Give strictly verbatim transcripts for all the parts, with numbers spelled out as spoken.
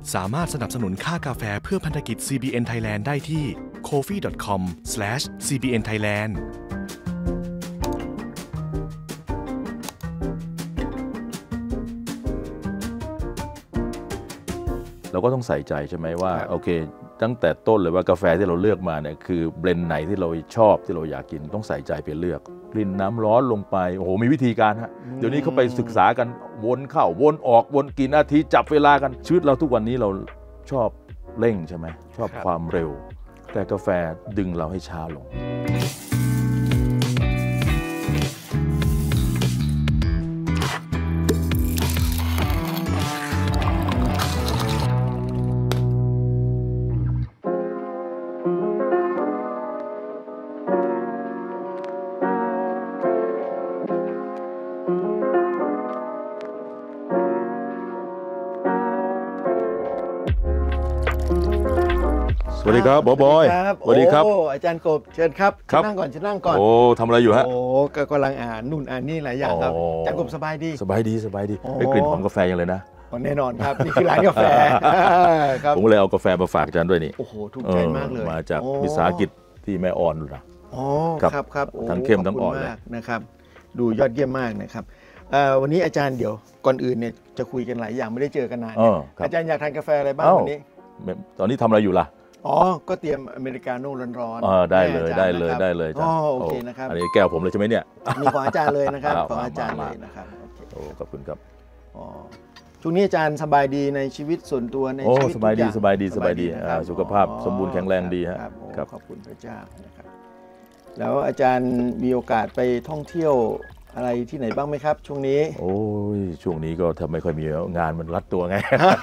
สามารถสนับสนุนค่ากาแฟเพื่อพันธกิจ ซี บี เอ็น Thailand ได้ที่ โคฟี ดอท คอม สแลช ซี บี เอ็น Thailand เราก็ต้องใส่ใจใช่ไหมว่าโอเคตั้งแต่ต้นเลยว่ากาแฟที่เราเลือกมาเนี่ยคือเบลนด์ไหนที่เราชอบที่เราอยากกินต้องใส่ใจไปเลือกกลิ่นน้ำร้อนลงไปโอ้โหมีวิธีการฮะเดี๋ยวนี้เขาไปศึกษากันวนเข้าวนออกวนกี่นาทีจับเวลากันชีวิตเราทุกวันนี้เราชอบเร่งใช่ไหมชอบความเร็วแต่กาแฟดึงเราให้ช้าลงสวัสดีครับบอบอยสวัสดีครับอาจารย์กบเชิญครับเชิญนั่งก่อนเชิญนั่งก่อนโอ้ทำอะไรอยู่ฮะโอ้ก็กำลังอ่านนู่นอ่านนี่หลายอย่างครับอาจารย์กบสบายดีสบายดีสบายดีได้กลิ่นหอมกาแฟยังเลยนะแน่นอนครับนี่คือร้านกาแฟผมเลยเอากาแฟมาฝากอาจารย์ด้วยนี่โอ้โหถูกใจมากเลยมาจากวิสาหกิจที่แม่อ่อนนะอ๋อครับครับทั้งเข้มทั้งอ่อนเลยนะครับดูยอดเยี่ยมมากนะครับวันนี้อาจารย์เดี๋ยวก่อนอื่นเนี่ยจะคุยกันหลายอย่างไม่ได้เจอกันนานอาจารย์อยากทานกาแฟอะไรบ้างวันนี้ตอนนี้ทำอะไรอยู่ล่ะอ๋อก็เตรียมอเมริกาโน่ร้อนๆอ๋อได้เลยได้เลยได้เลยจ้ะอ๋อโอเคนะครับอันนี้แก้วผมเลยใช่ไหมเนี่ยมีของอาจารย์เลยนะครับของอาจารย์เลยนะครับโอ้ขอบคุณครับอ๋อช่วงนี้อาจารย์สบายดีในชีวิตส่วนตัวในชีวิตสบายดีสบายดีสบายดีสุขภาพสมบูรณ์แข็งแรงดีครับขอบคุณพระเจ้านะครับแล้วอาจารย์มีโอกาสไปท่องเที่ยวอะไรที่ไหนบ้างไหมครับช่วงนี้โอ้ยช่วงนี้ก็ทำไม่ค่อยมีงานมันรัดตัวไง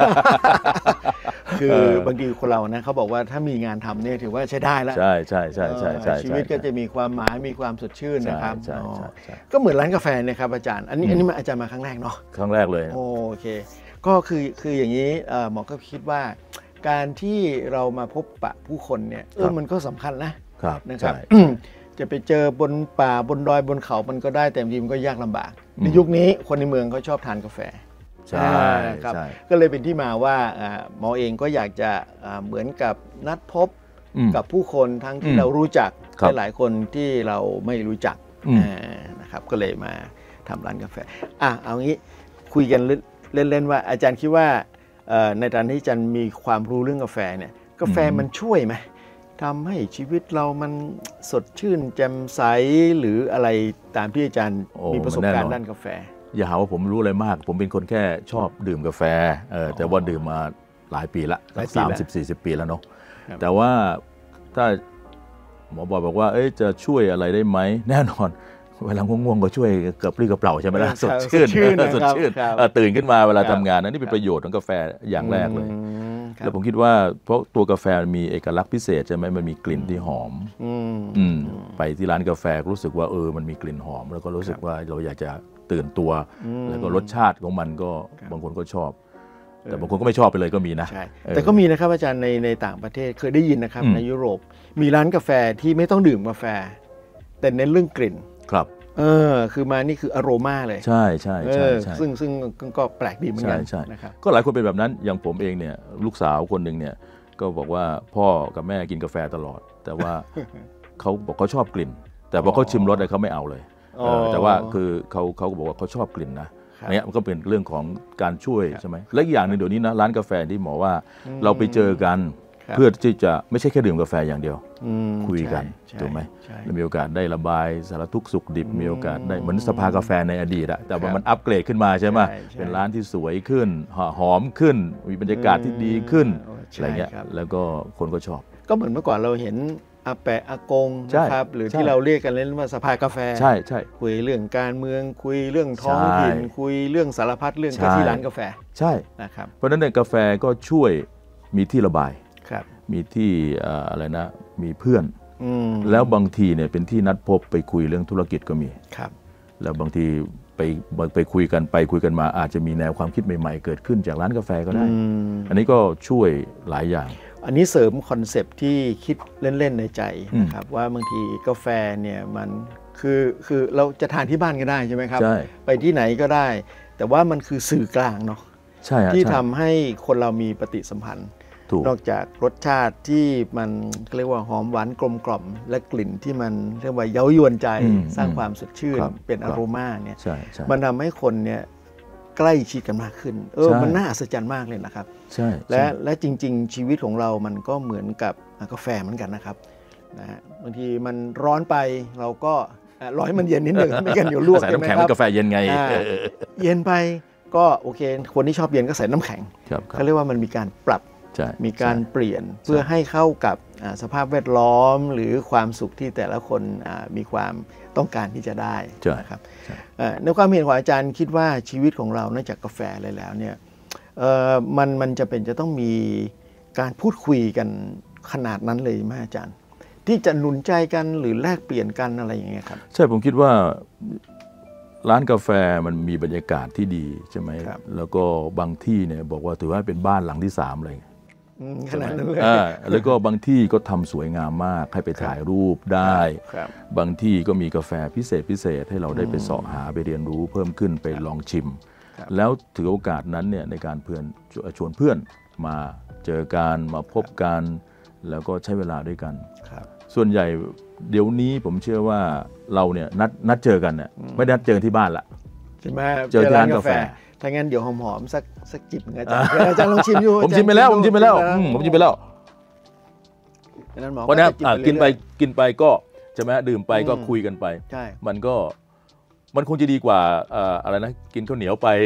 คือบางทีคนเรานะเขาบอกว่าถ้ามีงานทำเนี่ยถือว่าใช้ได้แล้วใช่ใช่ใช่ใช่ใช่ชีวิตก็จะมีความหมายมีความสดชื่นนะครับก็เหมือนร้านกาแฟนะครับอาจารย์อันนี้อันนี้มาอาจารย์มาครั้งแรกเนาะครั้งแรกเลยโอเคก็คือคืออย่างนี้หมอก็คิดว่าการที่เรามาพบปะผู้คนเนี่ยเออมันก็สำคัญนะนะครับจะไปเจอบนป่าบนดอยบนเขามันก็ได้แต่จริงมันก็ยากลำบากในยุคนี้คนในเมืองเขาชอบทานกาแฟใช่ครับก็เลยเป็นที่มาว่าหมอเองก็อยากจะเหมือนกับนัดพบกับผู้คนทั้งที่เรารู้จักและหลายคนที่เราไม่รู้จักนะครับก็เลยมาทำร้านกาแฟอ่ะเอางี้คุยกันเล่นๆว่าอาจารย์คิดว่าในฐานะที่อาจารย์มีความรู้เรื่องกาแฟเนี่ยกาแฟมันช่วยไหมทำให้ชีวิตเรามันสดชื่นแจ่มใสหรืออะไรตามที่อาจารย์มีประสบการณ์ด้านกาแฟอย่าหาว่าผมรู้อะไรมากผมเป็นคนแค่ชอบดื่มกาแฟเออแต่ว่าดื่มมาหลายปีละสามสิบสี่สิบปีแล้วเนาะแต่ว่าถ้าหมอบอยบอกว่าเอ้ยจะช่วยอะไรได้ไหมแน่นอนเวลาง่วงๆก็ช่วยกระปรี้กระเปร่าใช่ไหมล่ะสดชื่นสดชื่นตื่นขึ้นมาเวลาทำงานนะนี่เป็นประโยชน์ของกาแฟอย่างแรกเลยแล้วผมคิดว่าเพราะตัวกาแฟมีเอกลักษณ์พิเศษใช่ไหมมันมีกลิ่นที่หอมไปที่ร้านกาแฟรู้สึกว่าเออมันมีกลิ่นหอมแล้วก็รู้สึกว่าเราอยากจะตื่นตัวแล้วก็รสชาติของมันก็บางคนก็ชอบแต่บางคนก็ไม่ชอบไปเลยก็มีนะแต่ก็มีนะครับอาจารย์ในในต่างประเทศเคยได้ยินนะครับในยุโรปมีร้านกาแฟที่ไม่ต้องดื่มกาแฟแต่เน้นเรื่องกลิ่นครับเออคือมานี่คืออโรมาเลยใช่ใช่ใช่ซึ่งซึ่งก็แปลกดีเหมือนกันนะครับก็หลายคนเป็นแบบนั้นอย่างผมเองเนี่ยลูกสาวคนหนึ่งเนี่ยก็บอกว่าพ่อกับแม่กินกาแฟตลอดแต่ว่าเขาบอกเขาชอบกลิ่นแต่พอเขาชิมรสเลยเขาไม่เอาเลยแต่ว่าคือเขาเขาก็บอกว่าเขาชอบกลิ่นนะเนี่ยมันก็เป็นเรื่องของการช่วยใช่ไหมและอีกอย่างหนึ่งเดี๋ยวนี้นะร้านกาแฟที่หมอว่าเราไปเจอกันเพื่อที่จะไม่ใช่แค่ดื่มกาแฟอย่างเดียวคุยกันถูกไหมมีโอกาสได้ระบายสารทุกข์สุขดิบมีโอกาสได้เหมือนสภากาแฟในอดีตอะแต่ว่ามันอัปเกรดขึ้นมาใช่ไหมเป็นร้านที่สวยขึ้นหอมขึ้นมีบรรยากาศที่ดีขึ้นอะไรเงี้ยแล้วก็คนก็ชอบก็เหมือนเมื่อก่อนเราเห็นอาแปะอากงนะครับหรือที่เราเรียกกันเล่นว่าสภากาแฟใช่ใช่คุยเรื่องการเมืองคุยเรื่องท้องถิ่นคุยเรื่องสารพัดเรื่องที่ร้านกาแฟใช่นะครับเพราะฉะนั้นกาแฟก็ช่วยมีที่ระบายมีที่อะไรนะมีเพื่อนแล้วบางทีเนี่ยเป็นที่นัดพบไปคุยเรื่องธุรกิจก็มีแล้วบางทีไปไปคุยกันไปคุยกันมาอาจจะมีแนวความคิดใหม่ๆเกิดขึ้นจากร้านกาแฟก็ได้อันนี้ก็ช่วยหลายอย่างอันนี้เสริมคอนเซปต์ที่คิดเล่นๆในใจนะครับว่าบางทีกาแฟเนี่ยมันคือคือเราจะทานที่บ้านก็ได้ใช่ไหมครับไปที่ไหนก็ได้แต่ว่ามันคือสื่อกลางเนาะใช่ที่ใช่ทำให้คนเรามีปฏิสัมพันธ์ถูกนอกจากรสชาติที่มันเรียกว่าหอมหวานกลมกล่อมและกลิ่นที่มันเรียกว่าเย้ายวนใจอืมสร้างความสดชื่นครับเป็นคอรับโรมาเนี่ยใช่ใช่มันทำให้คนเนี่ยใกล้ชิดกันมากขึ้นเออใช่มันน่าอัศจรรย์มากเลยนะครับใช่และใช่และจริง ๆ ชีวิตของเรามันก็เหมือนกับกาแฟเหมือนกันนะครับนะฮะบางทีมันร้อนไปเราก็อ่ะรอให้มันเย็นนิดหนึ่ง ไม่กันเดี๋ยวลวกใส่ใช่ไหมน้ำแข็งครัเป็นกาแฟเย็นไงอ่าเออเย็นไปก็โอเค คนที่ชอบเย็นก็ใส่น้ำแข็งครับครัเขาบเรียกว่ามันมีการปรับใช่มีการเปลี่ยนเพื่อให้เข้ากับอ่าสภาพแวดล้อมหรือความสุขที่แต่ละคนอ่ามีความต้องการที่จะได้ใช่นะครับใช่เอ่อในความเห็นของอาจารย์คิดว่าชีวิตของเรานอกจากกาแฟอะไรแล้วเนี่ยเอ่อมันมันจะเป็นจะต้องมีการพูดคุยกันขนาดนั้นเลยไหมอาจารย์ ที่จะหนุนใจกันหรือแลกเปลี่ยนกันอะไรอย่างเงี้ยครับใช่ผมคิดว่าร้านกาแฟมันมีบรรยากาศที่ดีใช่ไหมครับแล้วก็บางที่เนี่ยบอกว่าถือว่าเป็นบ้านหลังที่สามเลยอืมขนาดนั้นเลยอ่าแล้วก็บางที่ก็ทำสวยงามมากให้ไปถ่ายรูปได้ครับบางที่ก็มีกาแฟพิเศษพิเศษให้เราได้ไปเสาะหาไปเรียนรู้เพิ่มขึ้นไปลองชิมครับแล้วถือโอกาสนั้นเนี่ยในการเพื่อนชวนเพื่อนมาเจอกันมาพบกัน แล้วก็ใช้เวลาด้วยกันครับส่วนใหญ่เดี๋ยวนี้ผมเชื่อว่าเราเนี่ยนัดนัดเจอกันเนี่ยไม่ได้นัดเจอที่บ้านละใช่ไหมเจอที่ร้านกาแฟถ้างั้นเดี๋ยวหอมๆสักสักจิบหนึ่งอาจารย์อาจารย์ลองชิมดูผมชิมไปแล้วผมชิมไปแล้วอืมผมชิมไปแล้วดังนั้นหมอเพราะนั้นก็จะอ่ะจิบกินไปเรื่อยกินไปก็ใช่ไหมดื่มไปก็อืมคุยกันไปๆใช่มันก็มันคงจะดีกว่าเอ่ออะไรนะกินข้าวเหนียวไป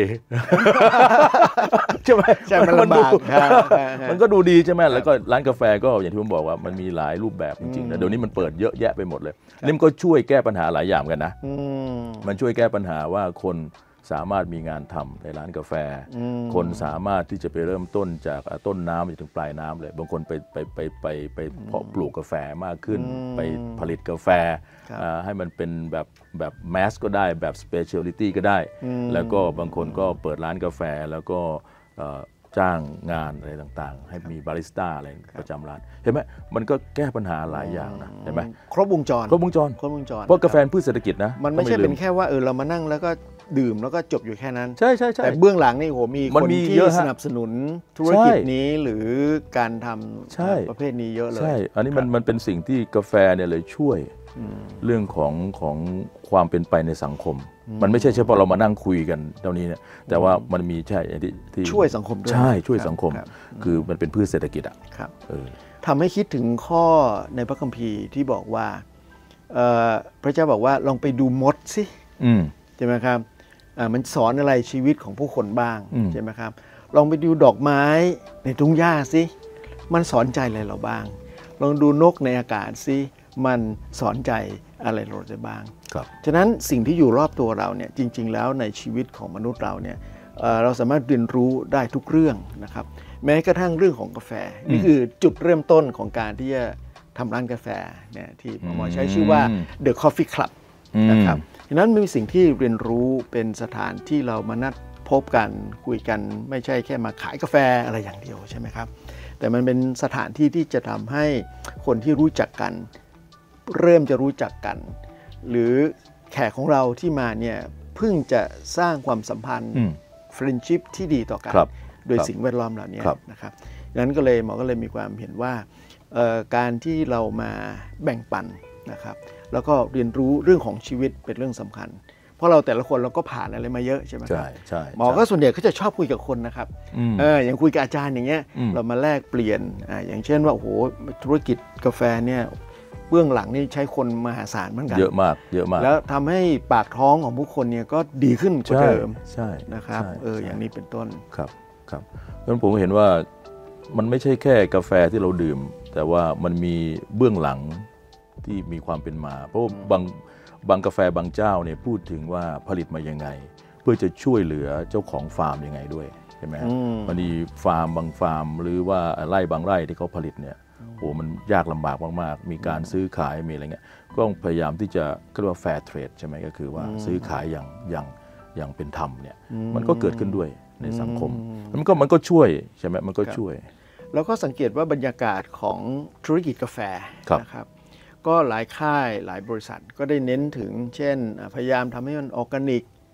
ใช่ไหมใช่มันลำบากดูครับครับมันก็ดูดีใช่ไหมแล้วก็ร้านกาแฟก็อย่างที่ผมบอกว่ามันมีหลายรูปแบบจริงๆอืนะมเดี๋ยวนี้มันเปิดเยอะแยะไปหมดเลยนี่มันก็ช่วยแก้ปัญหาหลายอย่างกันนะอืมมันช่วยแก้ปัญหาว่าคนสามารถมีงานทำในร้านกาแฟอืมคนสามารถที่จะไปเริ่มต้นจากต้นน้ำจนถึงปลายน้ำเลย บางคนไปไปไปไปไปเพาะปลูกกาแฟมากขึ้นอืมไปผลิตกาแฟครับอ่าให้มันเป็นแบบแบบแมสก็ได้แบบสเปเชียลิตี้ก็ได้อืมแล้วก็บางคนก็เปิดร้านกาแฟแล้วก็เอ่อจ้างงานอะไรต่างๆ ให้มีบาริสต้าอะไรประจำร้าน เห็นไหมมันก็แก้ปัญหาหลายอย่างนะเห็นไหมครบวงจรครบวงจรครบวงจรเพราะกาแฟเป็นพืชเศรษฐกิจนะมันไม่ใช่ต้องเป็นลืแค่ว่าเออเรามานั่งแล้วก็ดื่มแล้วก็จบอยู่แค่นั้นใช่ใช่ใช่แต่เบื้องหลังนี่โหมีมันคนมีที่เยอะฮะสนับสนุนธุรกิจใช่นี้หรือการทใช่ำประเภทนี้เยอะเลยใช่ อันนี้มันมันเป็นสิ่งที่กาแฟเนี่ยเลยช่วยเรื่องของของความเป็นไปในสังคม มันไม่ใช่เฉพาะเรามานั่งคุยกันเท่านี้เนี่ยแต่ว่ามันมีใช่อย่างที่ที่ช่วยสังคมด้วยใช่ช่วยครับสังคมครับคือมันเป็นพืชเศรษฐกิจอ่ะครับเออทำให้คิดถึงข้อในพระคัมภีร์ที่บอกว่าเอ่อพระเจ้าบอกว่าลองไปดูมดสิอืมใช่ไหมครับอ่ามันสอนอะไรชีวิตของผู้คนบ้างอืมใช่ไหมครับลองไปดูดอกไม้ในทุ่งหญ้าสิมันสอนใจอะไรเราบ้าง ลองดูนกในอากาศสิมันสอนใจอะไรเราได้บ้างครับฉะนั้นสิ่งที่อยู่รอบตัวเราเนี่ยจริง ๆ แล้วในชีวิตของมนุษย์เราเนี่ยเอ่อเราสามารถเรียนรู้ได้ทุกเรื่องนะครับแม้กระทั่งเรื่องของกาแฟ นี่คือจุดเริ่มต้นของการที่จะทำร้านกาแฟเนี่ยที่หมอใช้ชื่อว่า The Coffee Club อืมนะครับฉะนั้นมีสิ่งที่เรียนรู้เป็นสถานที่เรามานัดพบกันคุยกันไม่ใช่แค่มาขายกาแฟอะไรอย่างเดียวใช่ไหมครับแต่มันเป็นสถานที่ที่จะทำให้คนที่รู้จักกัน เริ่มจะรู้จักกัน หรือแขกของเราที่มาเนี่ยเพิ่งจะสร้างความสัมพันธ์อืม friendship ที่ดีต่อกันครับโดยครับสิ่งแวดล้อมเหล่านี้ครับนะครับดังนั้นก็เลยหมอก็เลยมีความเห็นว่าเอ่อการที่เรามาแบ่งปันนะครับแล้วก็เรียนรู้เรื่องของชีวิตเป็นเรื่องสำคัญ เพราะเราแต่ละคนเราก็ผ่านอะไรมาเยอะใช่ไหมครัใช่ใช่หมอก็ส่วนใหญ่ก็จะชอบคุยกับคนนะครับอืมเอออย่างคุยกับอาจารย์อย่างเงี้ยอืมเรามาแลกเปลี่ยนอ่าอย่างเช่นว่าโอ้โหธุรกิจกาแฟเนี่ยเบื้องหลังนี่ใช้คนมหาศาลเหมือนกันเยอะมากเยอะมากแล้วทำให้ปากท้องของผู้คนเนี่ยก็ดีขึ้นกว่าใช่เดิมใช่นะครับใช่เอออย่างนี้เป็นต้นครับครับเพราะฉะนั้นผมเห็นว่ามันไม่ใช่แค่กาแฟที่เราดื่ม แต่ว่ามันมีเบื้องหลังที่มีความเป็นมา เพราะว่าบางบางกาแฟบางเจ้าเนี่ยพูดถึงว่าผลิตมายังไง เพื่อจะช่วยเหลือเจ้าของฟาร์มยังไงด้วยใช่ไหมฮะอืมมันมีฟาร์มบางฟาร์ม หรือว่าไร่บางไร่ที่เขาผลิตเนี่ยโอ้มันยากลำบากมากๆ มีการซื้อขายมีอะไรเงี้ยก็พยายามที่จะเรียกว่าแฟร์เทรดใช่ไหมก็คือว่าซื้อขายอย่างอย่างอย่างเป็นธรรมเนี่ยมันก็เกิดขึ้นด้วยในสังคมมันก็มันก็ช่วยใช่ไหมมันก็ช่วยแล้วก็สังเกตว่าบรรยากาศของธุรกิจกาแฟครับนะครับก็หลายค่ายหลายบริษัทก็ได้เน้นถึง เช่นอ่าพยายามทำให้มันออร์แกนิก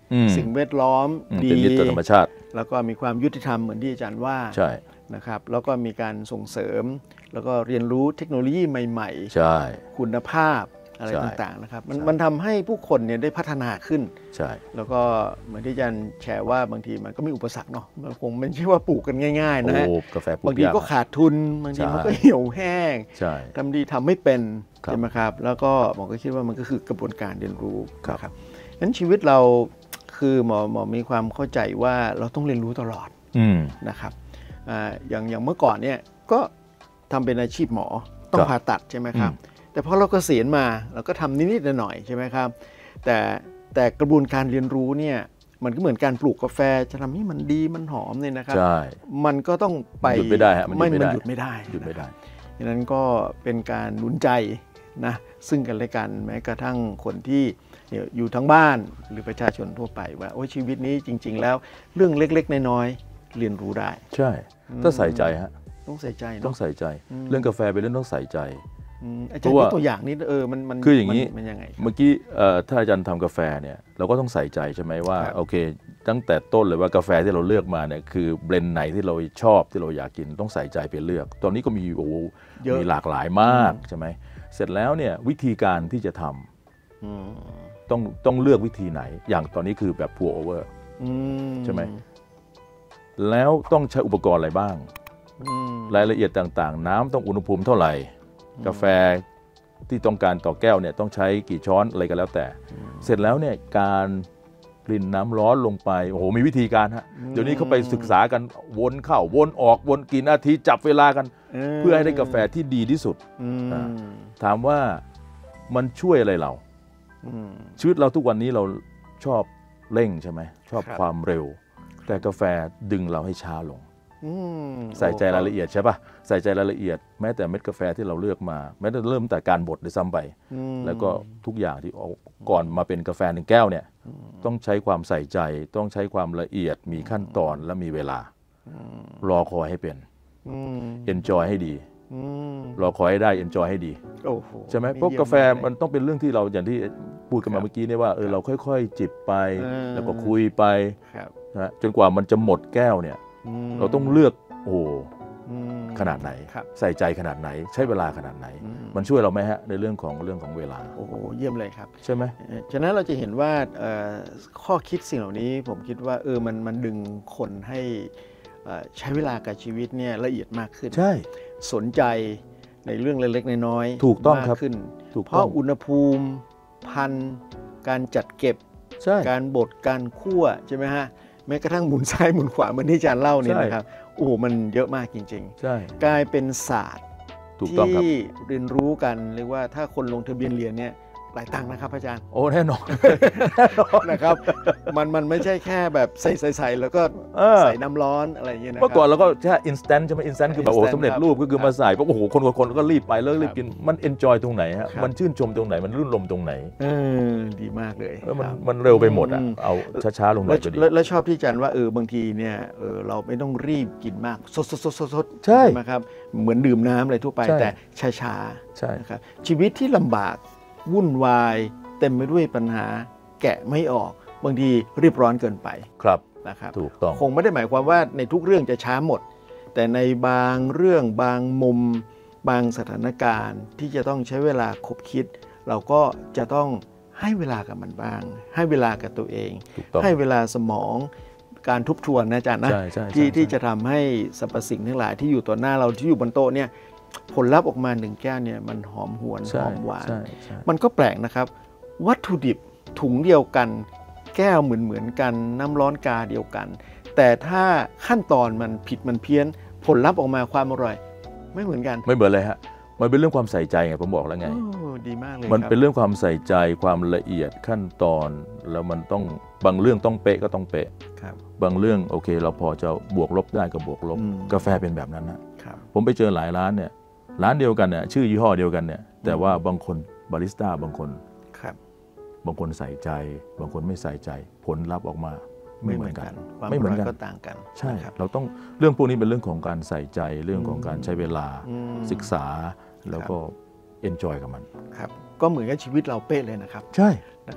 สิ่งแวดล้อมดีเป็นมิตรต่อธรรมชาติแล้วก็มีความยุติธรรมเหมือนที่อาจารย์ว่าใช่นะครับแล้วก็มีการส่งเสริมแล้วก็เรียนรู้เทคโนโลยีใหม่ๆใช่คุณภาพอะไรต่างๆนะครับมันมันทำให้ผู้คนเนี่ยได้พัฒนาขึ้นใช่แล้วก็เหมือนที่อาจารย์แชร์ว่าบางทีมันก็มีอุปสรรคเนาะมันคงไม่ใช่ว่าปลูกกันง่ายๆนะฮะกาแฟปลูกบางทีก็ขาดทุนบางทีมันก็เหี่ยวแห้งทำดีทำไม่เป็นใช่ไหมครับแล้วก็หมอก็คิดว่ามันก็คือกระบวนการเรียนรู้ครับงั้นชีวิตเราคือหมอหมอมีความเข้าใจว่าเราต้องเรียนรู้ตลอดนะครับอย่างอย่างเมื่อก่อนเนี่ยก็ทำเป็นอาชีพหมอต้องผ่าตัดใช่ไหมครับแต่พอเราเกษียณมาเราก็ทำนิดๆหน่อยๆใช่ไหมครับแต่แต่กระบวนการเรียนรู้เนี่ยมันก็เหมือนการปลูกกาแฟจะทำให้มันดีมันหอมเนี่ยนะครับมันก็ต้องไปหยุดไม่ได้ฮะมันหยุดไม่ได้หยุดไม่ได้ดังนั้นก็เป็นการหนุนใจนะซึ่งกันและกันแม้กระทั่งคนที่อยู่ทั้งบ้านหรือประชาชนทั่วไปว่าโอ้ชีวิตนี้จริงๆแล้วเรื่องเล็กๆน้อยๆเรียนรู้ได้ใช่ถ้าใส่ใจฮะต้องใส่ใจต้องใส่ใจเรื่องกาแฟเป็นเรื่องต้องใส่ใจอาจารย์ยกตัวอย่างนี้เออมันมันคืออย่างนี้มันยังไงเมื่อกี้ถ้าอาจารย์ทำกาแฟเนี่ยเราก็ต้องใส่ใจใช่ไหมว่าโอเคตั้งแต่ต้นเลยว่ากาแฟที่เราเลือกมาเนี่ยคือเบลนด์ไหนที่เราชอบที่เราอยากกินต้องใส่ใจไปเลือกตอนนี้ก็มีโอ้มีหลากหลายมากใช่ไหมเสร็จแล้วเนี่ยวิธีการที่จะทำต้องต้องเลือกวิธีไหนอย่างตอนนี้คือแบบ pour over ใช่ไหมแล้วต้องใช้อุปกรณ์อะไรบ้างรายละเอียดต่างๆน้ำต้องอุณหภูมิเท่าไหร่กาแฟที่ต้องการต่อแก้วเนี่ยต้องใช้กี่ช้อนอะไรก็แล้วแต่เสร็จแล้วเนี่ยการรินน้ำร้อนลงไปโอ้โหมีวิธีการฮะเดี๋ยวนี้เขาไปศึกษากันวนเข้าวนออกวนกี่นาทีจับเวลากันเพื่อให้ได้กาแฟที่ดีที่สุดถามว่ามันช่วยอะไรเราชีวิตเราทุกวันนี้เราชอบเร่งใช่ไหมชอบความเร็วแต่กาแฟดึงเราให้ช้าลงใส่ใจรายละเอียดใช่ป่ะใส่ใจรายละเอียดแม้แต่เม็ดกาแฟที่เราเลือกมาแม้แต่เริ่มแต่การบดด้วยซ้ำไปแล้วก็ทุกอย่างที่เอาก่อนมาเป็นกาแฟหนึ่งแก้วเนี่ยต้องใช้ความใส่ใจต้องใช้ความละเอียดมีขั้นตอนและมีเวลารอคอยให้เป็นเอนจอยให้ดีรอคอยให้ได้เอนจอยให้ดีใช่ไหมเพราะกาแฟมันต้องเป็นเรื่องที่เราอย่างที่พูดกันมาเมื่อกี้เนี่ยว่าเออเราค่อยๆจิบไปแล้วก็คุยไปนะจนกว่ามันจะหมดแก้วเนี่ยเราต้องเลือกโอ้ขนาดไหนใส่ใจขนาดไหนใช้เวลาขนาดไหนมันช่วยเราไหมฮะในเรื่องของเรื่องของเวลาโอ้โหเยี่ยมเลยครับใช่ไหมฉะนั้นเราจะเห็นว่าข้อคิดสิ่งเหล่านี้ผมคิดว่าเออมันมันดึงคนให้ใช้เวลากับชีวิตเนี่ยละเอียดมากขึ้นใช่สนใจในเรื่องเล็กๆน้อยๆถูกต้องครับขึ้นเพราะอุณหภูมิพันธุ์การจัดเก็บการบดการคั่วใช่ไหมฮะแม้กระทั่งหมุนซ้ายหมุนขวาเหมือนที่อาจารย์เล่านี่นะครับโอ้โหมันเยอะมากจริงๆใช่กลายเป็นศาสตร์ที่เรียนรู้กันเรียกว่าถ้าคนลงทะเบียนเรียนเนี่ยหลายตังค์นะครับอาจารย์โอ้แน่นอนนะครับมันมันไม่ใช่แค่แบบใส่ใส่ใส่แล้วก็ใส่น้ำร้อนอะไรอย่างเงี้ยนะเมื่อก่อนเราก็แค่ instant ใช่ไหม instant คือแบบโอ้สำเร็จรูปก็คือมาใส่โอ้โหคนคนก็รีบไปเลิกรีบกินมัน enjoy ตรงไหนฮะมันชื่นชมตรงไหนมันรื่นรมตรงไหนเออดีมากเลยมันมันเร็วไปหมดอ่ะเอาช้าๆลงหน่อยก็ดีแล้วชอบที่อาจารย์ว่าเออบางทีเนี่ยเออเราไม่ต้องรีบกินมากสดสดสดสดใช่ไหมครับเหมือนดื่มน้ำอะไรทั่วไปแต่ช้าๆใช่นะครับชีวิตที่ลำบากวุ่นวายเต็มไปด้วยปัญหาแกะไม่ออกบางทีรีบร้อนเกินไปครับนะครับถูกต้องคงไม่ได้หมายความว่าในทุกเรื่องจะช้าหมดแต่ในบางเรื่องบางมุมบางสถานการณ์ที่จะต้องใช้เวลาคบคิดเราก็จะต้องให้เวลากับมันบ้างให้เวลากับตัวเองให้เวลาสมองการทบทวนนะอาจารย์นะที่ที่จะทำให้สรรพสิ่งทั้งหลายที่อยู่ต่อหน้าเราที่อยู่บนโต๊ะเนี่ยผลลัพธ์ออกมาหนึ่งแก้วเนี่ยมันหอมหวนหอมหวานมันก็แปลกนะครับวัตถุดิบถุงเดียวกันแก้วเหมือนเหมือนกันน้ำร้อนกาเดียวกันแต่ถ้าขั้นตอนมันผิดมันเพี้ยนผลลัพธ์ออกมาความอร่อยไม่เหมือนกันไม่เหมือนเลยฮะมันเป็นเรื่องความใส่ใจไงผมบอกแล้วไงดีมากเลยมันเป็นเรื่องความใส่ใจความละเอียดขั้นตอนแล้วมันต้องบางเรื่องต้องเป๊ะก็ต้องเป๊ะบางเรื่องโอเคเราพอจะบวกลบได้ก็บวกลบกาแฟเป็นแบบนั้นนะผมไปเจอหลายร้านเนี่ยร้านเดียวกันเนี่ยชื่อยี่ห้อเดียวกันเนี่ยแต่ว่าบางคนบาริสต้าบางคนบางคนใส่ใจบางคนไม่ใส่ใจผลลัพธ์ออกมาไม่เหมือนกันไม่เหมือนกันก็ต่างกันใช่เราต้องเรื่องพวกนี้เป็นเรื่องของการใส่ใจเรื่องของการใช้เวลาศึกษาแล้วก็เอนจอยกับมันครับก็เหมือนกับชีวิตเราเป๊ะเลยนะครับใช่นะครับ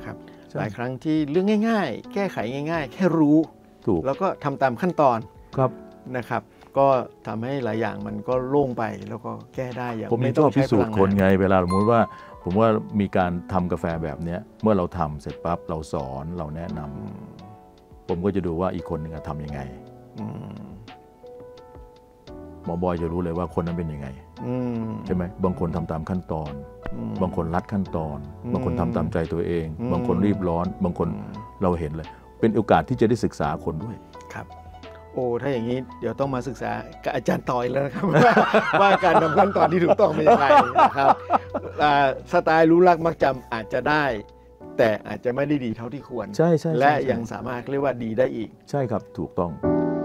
หลายครั้งที่เรื่องง่ายๆแก้ไขง่ายๆแค่รู้ถูกแล้วก็ทำตามขั้นตอนครับนะครับก็ทำให้หลายอย่างมันก็โล่งไปแล้วก็แก้ได้อย่างผมไม่ชอบพิสูจน์คนไงเวลาสมมติว่าผมว่ามีการทำกาแฟแบบนี้เมื่อเราทำเสร็จปั๊บเราสอนเราแนะนำผมก็จะดูว่าอีกคนหนึ่งทำยังไงหมอบอยจะรู้เลยว่าคนนั้นเป็นยังไงใช่ไหมบางคนทำตามขั้นตอนบางคนรัดขั้นตอนบางคนทำตามใจตัวเองบางคนรีบร้อนบางคนเราเห็นเลยเป็นโอกาสที่จะได้ศึกษาคนด้วยครับโอ้ถ้าอย่างนี้เดี๋ยวต้องมาศึกษากับอาจารย์ต่อยแล้วนะครับ ว่าการทำขั้นตอนที่ถูกต้องเป็นยังไงนะครับสไตล์รู้รักมักจำอาจจะได้แต่อาจจะไม่ได้ดีเท่าที่ควรใช่ใช่และยังสามารถเรียกว่าดีได้อีกใช่ครับถูกต้อง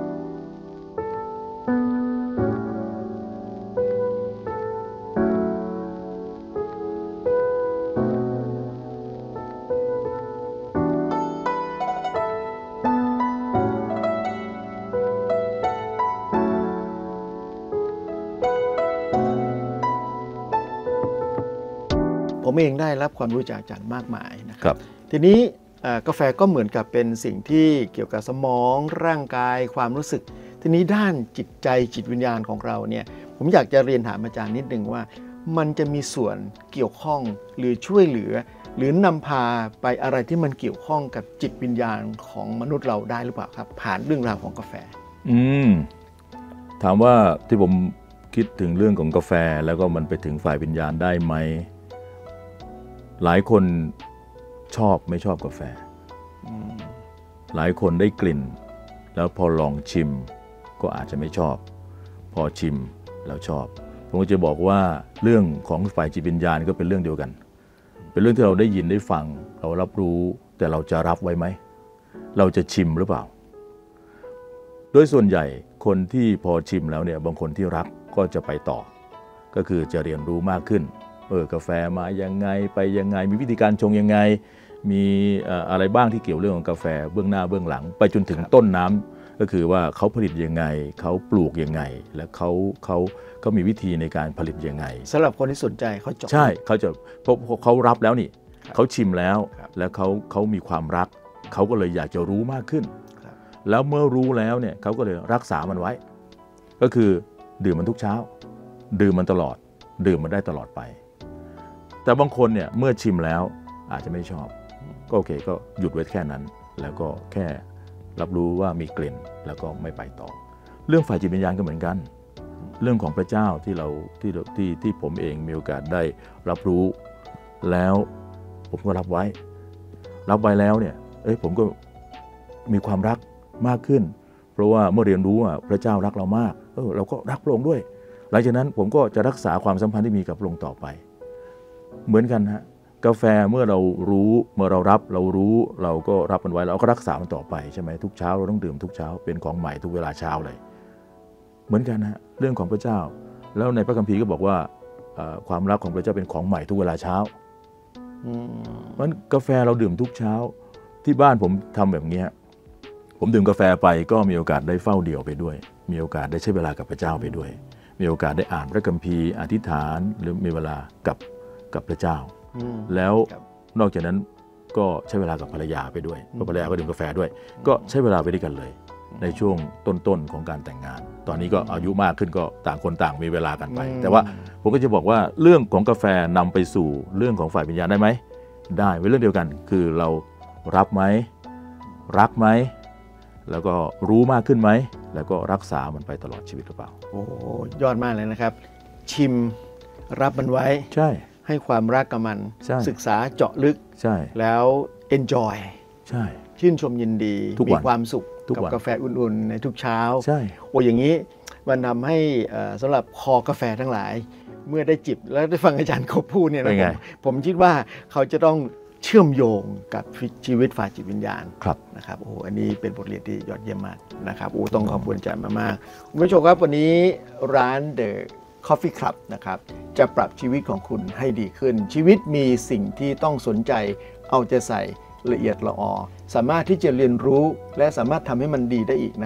ผมเองได้รับความรู้จากอาจารย์มากมายนะครับทีนี้กาแฟก็เหมือนกับเป็นสิ่งที่เกี่ยวกับสมองร่างกายความรู้สึกทีนี้ด้านจิตใจจิตวิญญาณของเราเนี่ยผมอยากจะเรียนถามอาจารย์นิดนึงว่ามันจะมีส่วนเกี่ยวข้องหรือช่วยเหลือหรือนำพาไปอะไรที่มันเกี่ยวข้องกับจิตวิญญาณของมนุษย์เราได้หรือเปล่าครับผ่านเรื่องราวของกาแฟอืมถามว่าที่ผมคิดถึงเรื่องของกาแฟแล้วก็มันไปถึงฝ่ายวิญญาณได้ไหมหลายคนชอบไม่ชอบกาแฟหลายคนได้กลิ่นแล้วพอลองชิมก็อาจจะไม่ชอบพอชิมแล้วชอบผมก็จะบอกว่าเรื่องของฝ่ายจิตวิญญาณก็เป็นเรื่องเดียวกันเป็นเรื่องที่เราได้ยินได้ฟังเรารับรู้แต่เราจะรับไว้ไหมเราจะชิมหรือเปล่าโดยส่วนใหญ่คนที่พอชิมแล้วเนี่ยบางคนที่รักก็จะไปต่อก็คือจะเรียนรู้มากขึ้นเออกาแฟมายังไงไปยังไงมีวิธีการชงยังไงมีอะไรบ้างที่เกี่ยวเรื่องของกาแฟเบื้องหน้าเบื้องหลังไปจนถึงต้นน้ำก็คือว่าเขาผลิตยังไงเขาปลูกยังไงและเขาเขาเขามีวิธีในการผลิตยังไงสำหรับคนที่สนใจเขาจบใช่เขาจะเพราะเขารับแล้วนี่เขาชิมแล้วแล้วเขาเขามีความรักเขาก็เลยอยากจะรู้มากขึ้นแล้วเมื่อรู้แล้วเนี่ยเขาก็เลยรักษามันไว้ก็คือดื่มมันทุกเช้าดื่มมันตลอดดื่มมันได้ตลอดไปแต่บางคนเนี่ยเมื่อชิมแล้วอาจจะไม่ชอบก็โอเคก็หยุดไว้แค่นั้นแล้วก็แค่รับรู้ว่ามีกลิ่นแล้วก็ไม่ไปต่อเรื่องฝ่ายจิตวิญญาณก็เหมือนกันเรื่องของพระเจ้าที่เราที่ที่ที่ผมเองมีโอกาสได้รับรู้แล้วผมก็รับไว้รับไว้แล้วเนี่ยเอ้ยผมก็มีความรักมากขึ้นเพราะว่าเมื่อเรียนรู้ว่าพระเจ้ารักเรามากเออเราก็รักพระองค์ด้วยหลังจากนั้นผมก็จะรักษาความสัมพันธ์ที่มีกับพระองค์ต่อไปเหมือนกันฮะกาแฟเมื่อเรารู้เมื่อเรารับเรารู้เราก็รับมันไว้เราก็รักษามันต่อไปใช่ไหมทุกเช้าเราต้องดื่มทุกเช้าเป็นของใหม่ทุกเวลาเช้าเลยเหมือนกันฮะเรื่องของพระเจ้าแล้วในพระคัมภีร์ก็บอกว่าความรักของพระเจ้าเป็นของใหม่ทุกเวลาเช้าเพราะฉะนั้นกาแฟเราดื่มทุกเช้าที่บ้านผมทำแบบนี้ผมดื่มกาแฟไปก็มีโอกาสได้เฝ้าเดี่ยวไปด้วยมีโอกาสได้ใช้เวลากับพระเจ้าไปด้วยมีโอกาสได้อ่านพระคัมภีร์อธิษฐานหรือมีเวลากับกับพระเจ้าแล้วนอกจากนั้นก็ใช้เวลากับภรรยาไปด้วยเพราะภรรยาก็ดื่มกาแฟด้วยก็ใช้เวลาไปด้วยกันเลยในช่วงต้นๆของการแต่งงานตอนนี้ก็อายุมากขึ้นก็ต่างคนต่างมีเวลากันไปแต่ว่าผมก็จะบอกว่าเรื่องของกาแฟนำไปสู่เรื่องของฝ่ายวิญญาณได้ไหมได้เป็นเรื่องเดียวกันคือเรารับไหมรักไหมแล้วก็รู้มากขึ้นไหมแล้วก็รักษามันไปตลอดชีวิตหรือเปล่าโอ้ยอดมากเลยนะครับชิมรับมันไว้ใช่ให้ความรักกับมันศึกษาเจาะลึกใช่แล้ว enjoy ใช่ชื่นชมยินดีมีความสุขกับกาแฟอุ่นๆในทุกเช้าใช่โอ้อย่างนี้มันทำให้สำหรับคอกาแฟทั้งหลายเมื่อได้จิบแล้วได้ฟังอาจารย์เขาพูดเนี่ยนะผมผมคิดว่าเขาจะต้องเชื่อมโยงกับชีวิตฝ่ายจิตวิญญาณนะครับโอ้อันนี้เป็นบทเรียนที่ยอดเยี่ยมมากนะครับโอ้ต้องขอบคุณอาจารย์มากๆคุณผู้ชมครับวันนี้ร้าน The Coffee Club นะครับจะปรับชีวิตของคุณให้ดีขึ้นชีวิตมีสิ่งที่ต้องสนใจเอาใจใส่ละเอียดละออสามารถที่จะเรียนรู้และสามารถทำให้มันดีได้อีกนะครับ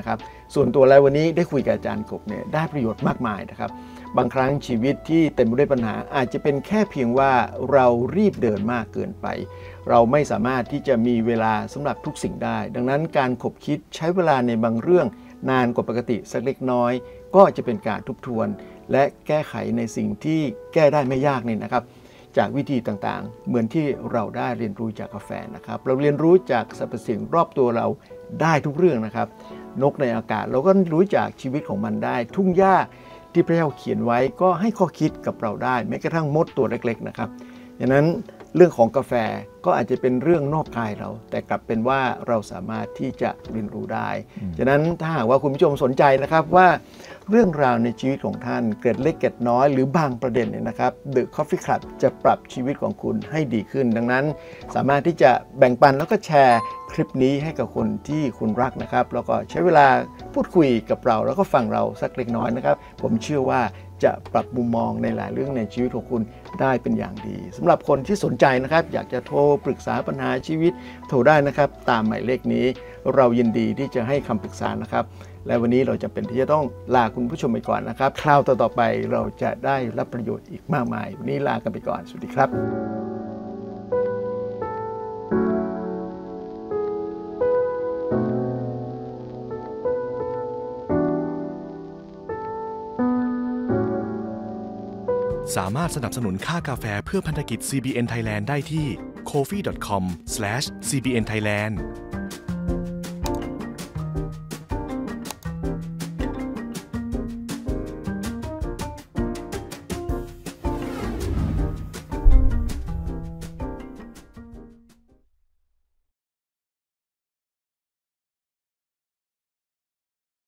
ส่วนตัวแล้ววันนี้ได้คุยกับอาจารย์กบเนี่ยได้ประโยชน์มากมายนะครับบางครั้งชีวิตที่เต็มไปด้วยปัญหาอาจจะเป็นแค่เพียงว่าเรารีบเดินมากเกินไปเราไม่สามารถที่จะมีเวลาสำหรับทุกสิ่งได้ดังนั้นการขบคิดใช้เวลาในบางเรื่องนานกว่าปกติสักเล็กน้อยก็จะเป็นการทบทวนและแก้ไขในสิ่งที่แก้ได้ไม่ยากนี่นะครับจากวิธีต่างๆเหมือนที่เราได้เรียนรู้จากกาแฟนะครับเราเรียนรู้จากสรรพสิ่งรอบตัวเราได้ทุกเรื่องนะครับนกในอากาศเราก็รู้จากชีวิตของมันได้ทุ่งหญ้าที่พระเจ้าเขียนไว้ก็ให้ข้อคิดกับเราได้แม้กระทั่งมดตัวเล็กๆนะครับดังนั้นเรื่องของกาแฟก็อาจจะเป็นเรื่องนอกกายเราแต่กลับเป็นว่าเราสามารถที่จะเรียนรู้ได้ฉะนั้นถ้าหากว่าคุณผู้ชมสนใจนะครับว่าเรื่องราวในชีวิตของท่านเกิดเล็กเกิดน้อยหรือบางประเด็นเนี่ยนะครับ The Coffee Club จะปรับชีวิตของคุณให้ดีขึ้นดังนั้นสามารถที่จะแบ่งปันแล้วก็แชร์คลิปนี้ให้กับคนที่คุณรักนะครับแล้วก็ใช้เวลาพูดคุยกับเราแล้วก็ฟังเราสักเล็กน้อยนะครับผมเชื่อว่าจะปรับมุมมองในหลายเรื่องในชีวิตของคุณได้เป็นอย่างดีสำหรับคนที่สนใจนะครับอยากจะโทรปรึกษาปัญหาชีวิตโทรได้นะครับตามหมายเลขนี้เรายินดีที่จะให้คำปรึกษานะครับและวันนี้เราจำเป็นที่จะต้องลาคุณผู้ชมไปก่อนนะครับคราวต่อๆไปเราจะได้รับประโยชน์อีกมากมายวันนี้ลากันไปก่อนสวัสดีครับสามารถสนับสนุนค่ากาแฟเพื่อพันธกิจ ซี บี เอ็น Thailand ได้ที่ โคฟี่ ดอท คอม สแลช ซี บี เอ็น Thailand